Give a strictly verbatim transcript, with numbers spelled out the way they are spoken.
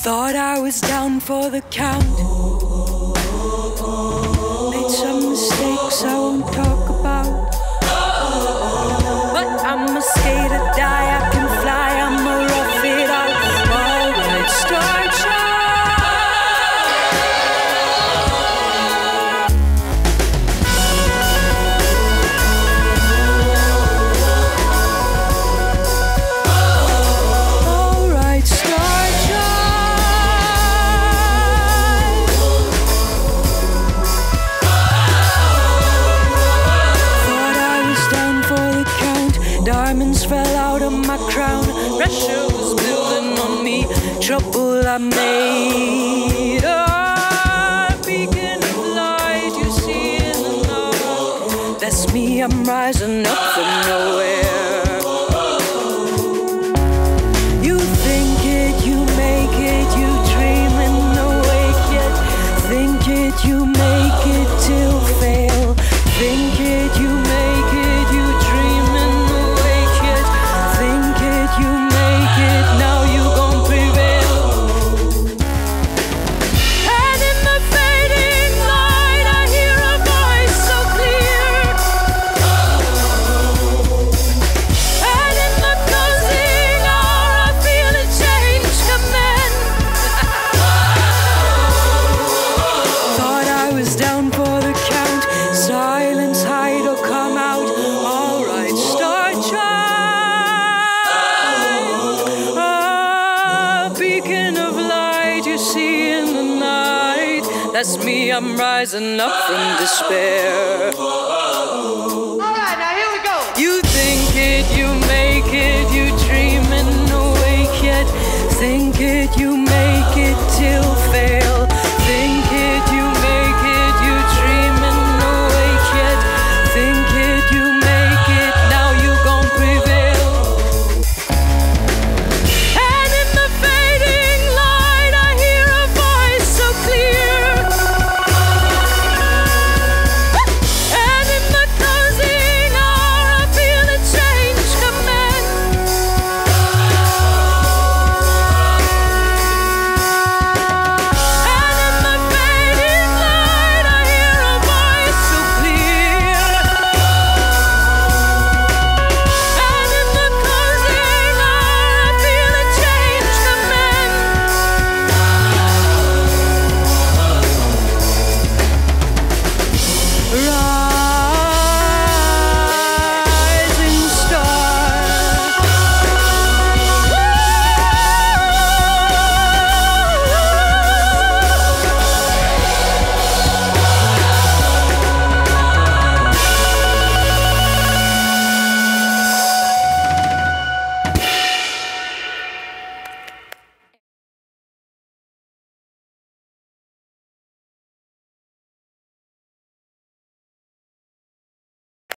Thought I was down for the count. Made some mistakes I won't talk about. But I'm a skate or die, I can fly, I'm a rough it out. Alright, start pressure was building on me, trouble I made. A beacon of light you see in the night. That's me, I'm rising up from nowhere. You think it, you make it, you dream and awake yet. Think it, you make it till fail. Think it, you make it, you dream and awake yet. Think it, you make it, now you gon' prevail. And in the fading light I hear a voice so clear. And in the closing hour I feel a change coming. Thought I was down for the count. Silence, hide or come out. Alright, start child. A beacon of light you see in the night. That's me, I'm rising up from despair. Alright, now here we go. You think it, you make it, you dream and awake yet. Think it, you make it till fail. Think it, you make it, you dream and awake yet. Think it, you make it, now you gon' prevail. And in the fading light I hear a voice so clear. And in the closing hour I feel a change coming. And in the fading light I hear a voice so clear. And in the closing hour I feel a change coming. Rise.